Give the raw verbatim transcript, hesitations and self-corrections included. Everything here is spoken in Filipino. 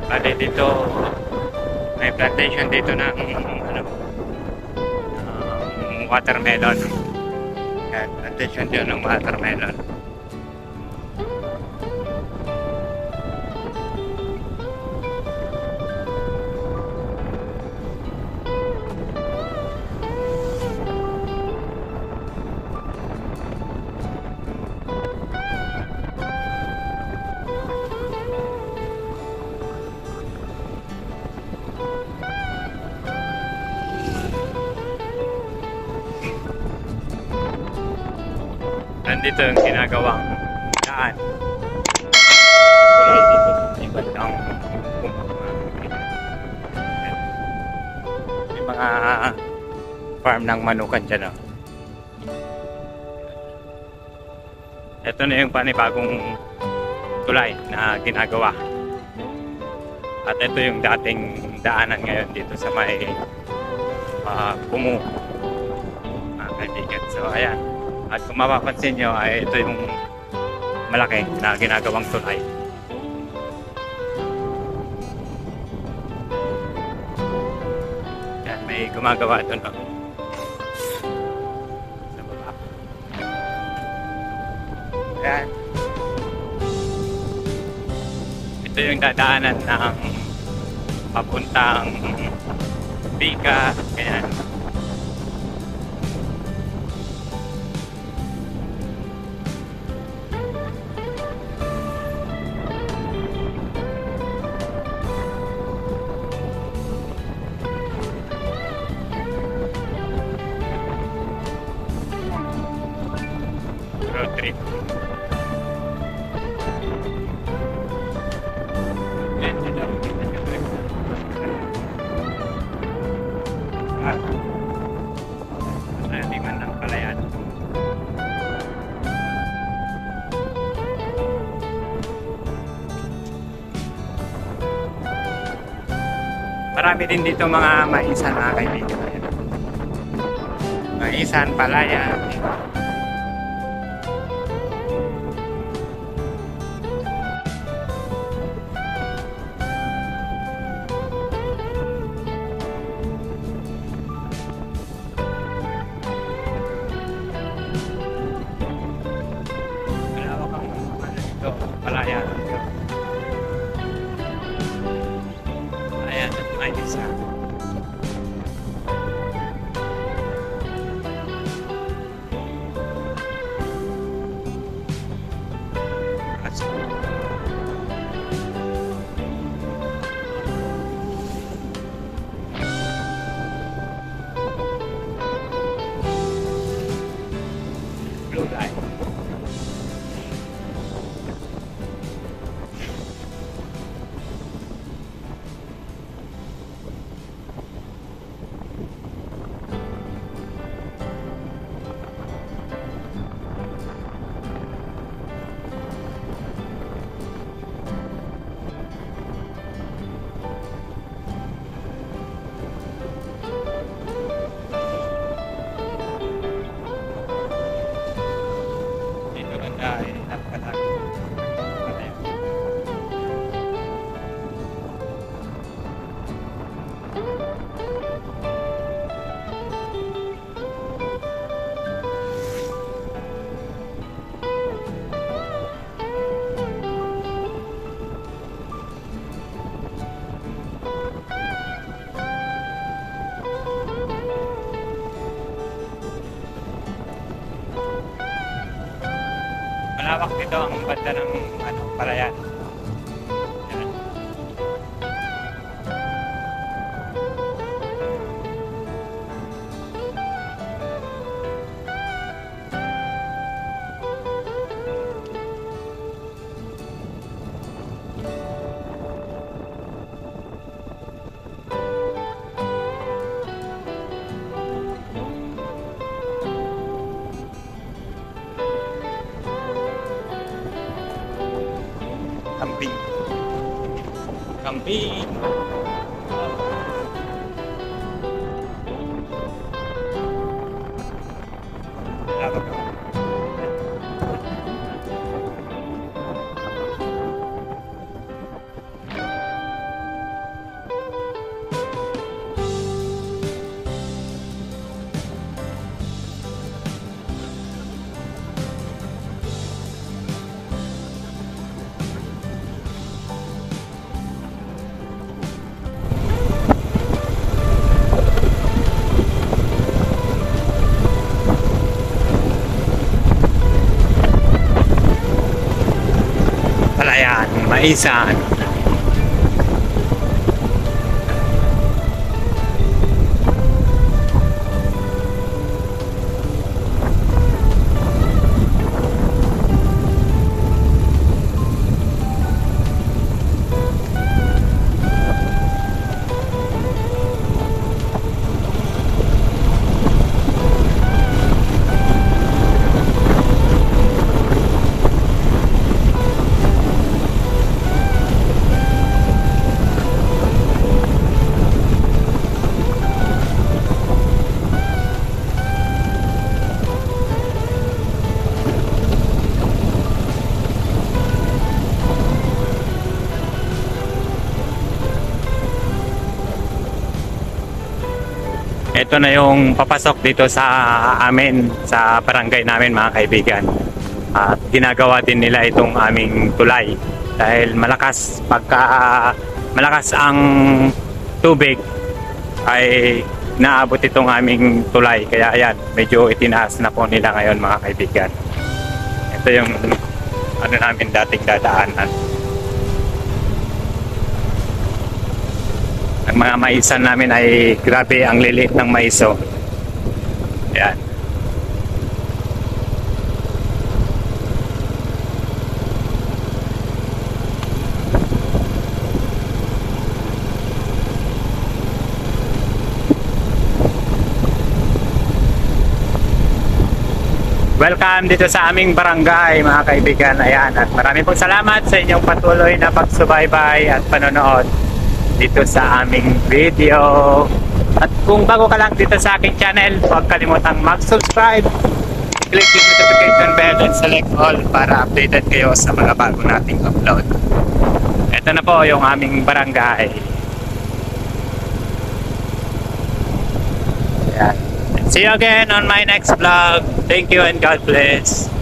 Bali dito, may plantation dito ng ano, um, watermelon. Yan, plantation dito ng watermelon. Nandito yung ginagawang daan. Kulay dito sa ibang daang may mga farm ng manukan dyan. Oh. Ito na yung panibagong tulay na ginagawa. At ito yung dating daanan ngayon dito sa may uh, Kumu. Mga kaibigan. So ayan. At kung mapapansin nyo ay ito yung malaki na ginagawang tulay. Yan, may gumagawa doon. No? Sa baba. Yan. Ito yung dadaanan ng papuntang Bika. Ganyan. Road trip. Ah, naliman ng palayan. Marami din dito mga maisan, mga kaibigan. Maisan, palayan. Palayan. Palayan at may isa. Blue light. Ay, napakalago. Malawak dito ang banda ng ano, palayan. Yan. Camping. Camping. Maisan. Ito na yung papasok dito sa amin, sa barangay namin mga kaibigan. At ginagawa din nila itong aming tulay. Dahil malakas, pagka uh, malakas ang tubig ay naabot itong aming tulay. Kaya ayan, medyo itinaas na po nila ngayon mga kaibigan. Ito yung ano namin dating dadaanan. Ang mga maisan namin ay grabe ang lilit ng maiso. Ayan. Welcome dito sa aming barangay mga kaibigan. Ayan. At maraming pong salamat sa inyong patuloy na pagsubaybay at panonood dito sa aming video. At kung bago ka lang dito sa aking channel, huwag kalimutang mag-subscribe, click yung notification bell and select all para updated kayo sa mga bago nating upload. Ito na po yung aming barangay. Ayan. See you again on my next vlog. Thank you and God bless.